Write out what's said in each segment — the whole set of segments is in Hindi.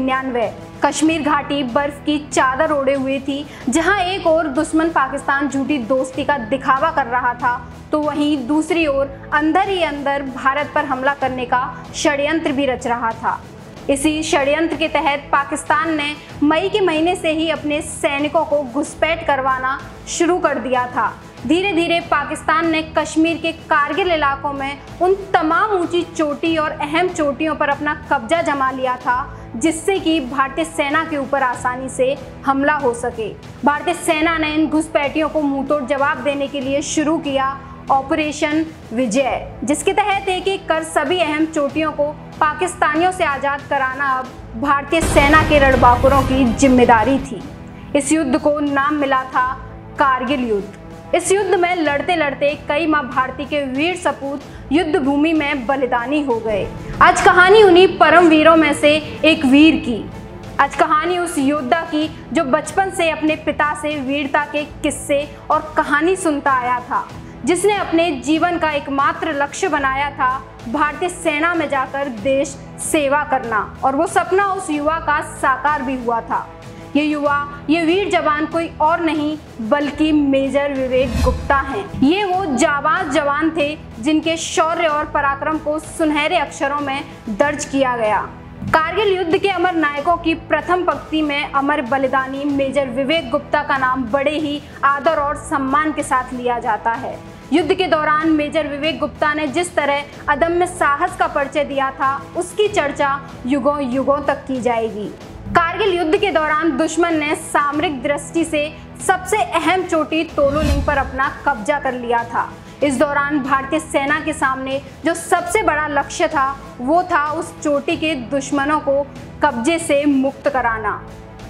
1999 कश्मीर घाटी बर्फ की चादर ओढ़े हुए थी। जहां एक ओर दुश्मन पाकिस्तान झूठी दोस्ती का दिखावा कर रहा था, तो वहीं दूसरी ओर अंदर ही अंदर भारत पर हमला करने का षड्यंत्र भी रच रहा था। इसी षड्यंत्र के तहत पाकिस्तान ने मई के महीने से ही अपने सैनिकों को घुसपैठ करवाना शुरू कर दिया था। धीरे धीरे पाकिस्तान ने कश्मीर के कारगिल इलाकों में उन तमाम ऊंची चोटी और अहम चोटियों पर अपना कब्जा जमा लिया था, जिससे कि भारतीय सेना के ऊपर आसानी से हमला हो सके। भारतीय सेना ने इन घुसपैठियों को मुंहतोड़ जवाब देने के लिए शुरू किया ऑपरेशन विजय, जिसके तहत एक एक कर सभी अहम चोटियों को पाकिस्तानियों से आज़ाद कराना अब भारतीय सेना के रणबांकुरों की जिम्मेदारी थी। इस युद्ध को नाम मिला था कारगिल युद्ध। इस युद्ध में लड़ते लड़ते कई माँ भारती के वीर सपूत युद्ध भूमि में बलिदानी हो गए। आज कहानी उन्हीं परम वीरों में से एक वीर की। आज कहानी उस योद्धा की जो बचपन से अपने पिता से वीरता के किस्से और कहानी सुनता आया था, जिसने अपने जीवन का एकमात्र लक्ष्य बनाया था भारतीय सेना में जाकर देश सेवा करना, और वो सपना उस युवा का साकार भी हुआ था। ये युवा, ये वीर जवान कोई और नहीं बल्कि मेजर विवेक गुप्ता हैं। ये वो जाबाज जवान थे जिनके शौर्य और पराक्रम को सुनहरे अक्षरों में दर्ज किया गया। कारगिल युद्ध के अमर नायकों की प्रथम पंक्ति में अमर बलिदानी मेजर विवेक गुप्ता का नाम बड़े ही आदर और सम्मान के साथ लिया जाता है। युद्ध के दौरान मेजर विवेक गुप्ता ने जिस तरह अदम्य साहस का परिचय दिया था, उसकी चर्चा युगों युगों तक की जाएगी। कारगिल युद्ध के दौरान दुश्मन ने सामरिक दृष्टि से सबसे अहम चोटी तोलोलिंग पर अपना कब्जा कर लिया था। इस दौरान भारतीय सेना के सामने जो सबसे बड़ा लक्ष्य था, वो था उस चोटी के दुश्मनों को कब्जे से मुक्त कराना।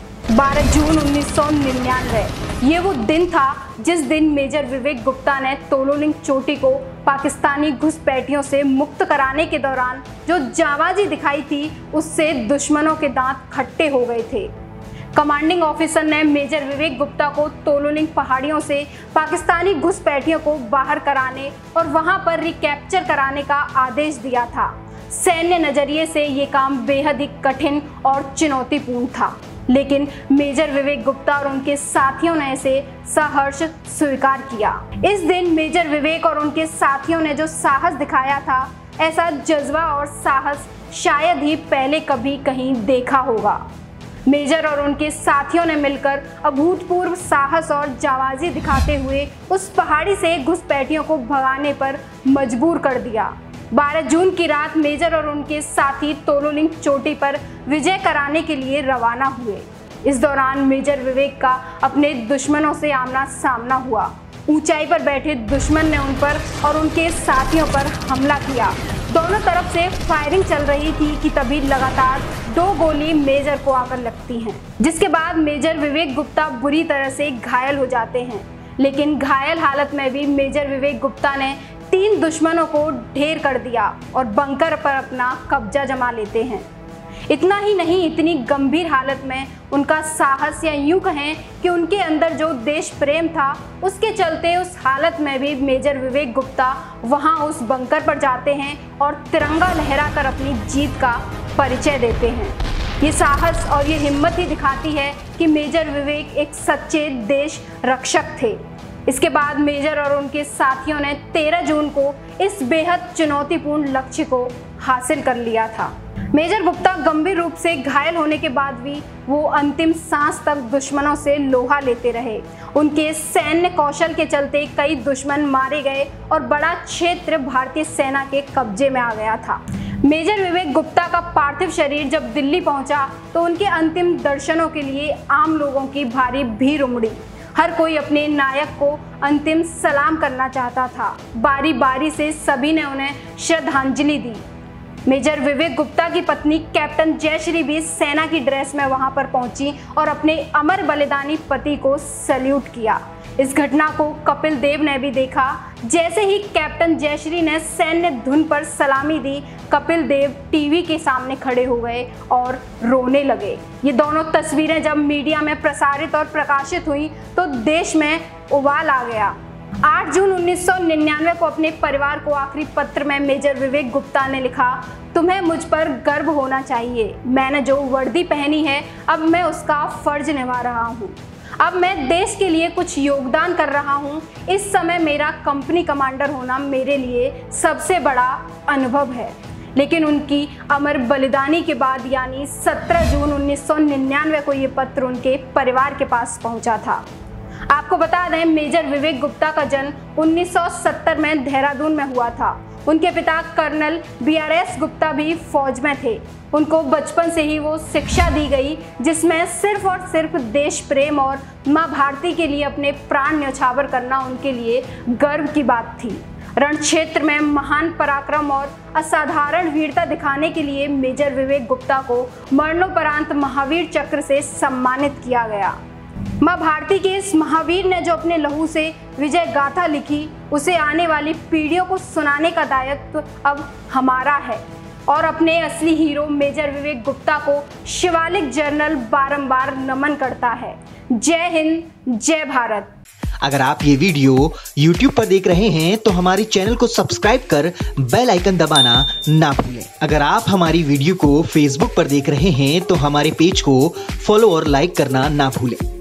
12 जून 1999 ये वो दिन था जिस दिन मेजर विवेक गुप्ता ने तोलोलिंग चोटी को पाकिस्तानी घुसपैठियों से मुक्त कराने के दौरान जो जाबाजी दिखाई थी, उससे दुश्मनों के दांत खट्टे हो गए थे। कमांडिंग ऑफिसर ने मेजर विवेक गुप्ता को तोलोलिंग पहाड़ियों से पाकिस्तानी घुसपैठियों को बाहर कराने और वहां पर रिकैप्चर कराने का आदेश दिया था। सैन्य नजरिए से ये काम बेहद ही कठिन और चुनौतीपूर्ण था, लेकिन मेजर विवेक गुप्ता और उनके साथियों ने इसे सहर्ष स्वीकार किया। इस दिन मेजर विवेक और उनके साथियों ने जो साहस दिखाया था, ऐसा जज्बा और साहस शायद ही पहले कभी कहीं देखा होगा। मेजर और उनके साथियों ने मिलकर अभूतपूर्व साहस और जाबाजी दिखाते हुए उस पहाड़ी से घुसपैठियों को भगाने पर मजबूर कर दिया। 12 जून की रात मेजर और उनके साथी तोलोलिंग चोटी पर विजय कराने के लिए रवाना हुए। इस दौरान मेजर विवेक का अपने दुश्मनों से आमना सामना हुआ। ऊंचाई पर बैठे दुश्मन ने उन पर और उनके साथियों पर हमला किया। दोनों तरफ से फायरिंग चल रही थी कि तभी लगातार 2 गोली मेजर को आकर लगती हैं, जिसके बाद मेजर विवेक गुप्ता बुरी तरह से घायल हो जाते हैं। लेकिन घायल हालत में भी मेजर विवेक गुप्ता ने 3 दुश्मनों को ढेर कर दिया और बंकर पर अपना कब्जा जमा लेते हैं। इतना ही नहीं, इतनी गंभीर हालत में उनका साहस, या यूं कहें कि उनके अंदर जो देश प्रेम था, उसके चलते उस हालत में भी मेजर विवेक गुप्ता वहां उस बंकर पर जाते हैं और तिरंगा लहराकर अपनी जीत का परिचय देते हैं। ये साहस और ये हिम्मत ही दिखाती है कि मेजर विवेक एक सच्चे देश रक्षक थे। इसके बाद मेजर और उनके साथियों ने 13 जून को इस बेहद चुनौतीपूर्ण लक्ष्य को हासिल कर लिया था। मेजर गुप्ता गंभीर रूप से घायल होने के बाद भी वो अंतिम सांस तक दुश्मनों से लोहा लेते रहे। उनके सैन्य कौशल के चलते कई दुश्मन मारे गए और बड़ा क्षेत्र भारतीय सेना के कब्जे में आ गया था। मेजर विवेक गुप्ता का पार्थिव शरीर जब दिल्ली पहुंचा, तो उनके अंतिम दर्शनों के लिए आम लोगों की भारी भीड़ उमड़ी। हर कोई अपने नायक को अंतिम सलाम करना चाहता था। बारी बारी से सभी ने उन्हें श्रद्धांजलि दी। मेजर विवेक गुप्ता की पत्नी कैप्टन जयश्री भी सेना की ड्रेस में वहां पर पहुंची और अपने अमर बलिदानी पति को सैल्यूट किया। इस घटना को कपिल देव ने भी देखा। जैसे ही कैप्टन जयश्री ने सैन्य धुन पर सलामी दी, कपिल देव टीवी के सामने खड़े हो गए और रोने लगे। ये दोनों तस्वीरें जब मीडिया में प्रसारित और प्रकाशित हुई तो देश में उबाल आ गया। 8 जून 1999 को अपने परिवार को आखिरी पत्र में मेजर विवेक गुप्ता ने लिखा, तुम्हें मुझ पर गर्व होना चाहिए। मैंने जो वर्दी पहनी है अब मैं उसका फर्ज निभा रहा हूँ। अब मैं देश के लिए कुछ योगदान कर रहा हूँ। इस समय मेरा कंपनी कमांडर होना मेरे लिए सबसे बड़ा अनुभव है। लेकिन उनकी अमर बलिदानी के बाद यानी 17 जून 1999 को ये पत्र उनके परिवार के पास पहुंचा था। आपको बता दें, मेजर विवेक गुप्ता का जन्म 1970 में देहरादून में हुआ था। उनके पिता कर्नल BRS गुप्ता भी फौज में थे। उनको बचपन से ही वो शिक्षा दी गई जिसमें सिर्फ और सिर्फ देश प्रेम और माँ भारती के लिए अपने प्राण न्यौछावर करना उनके लिए गर्व की बात थी। रण क्षेत्र में महान पराक्रम और असाधारण वीरता दिखाने के लिए मेजर विवेक गुप्ता को मरणोपरांत महावीर चक्र से सम्मानित किया गया। माँ भारती के इस महावीर ने जो अपने लहू से विजय गाथा लिखी, उसे आने वाली पीढ़ियों को सुनाने का दायित्व अब हमारा है और अपने असली हीरो मेजर विवेक गुप्ता को शिवालिक जर्नल बारंबार नमन करता है। जय हिंद, जय भारत। अगर आप ये वीडियो YouTube पर देख रहे हैं तो हमारे चैनल को सब्सक्राइब कर बेल आइकन दबाना ना भूलें। अगर आप हमारी वीडियो को Facebook पर देख रहे हैं तो हमारे पेज को फॉलो और लाइक करना ना भूलें।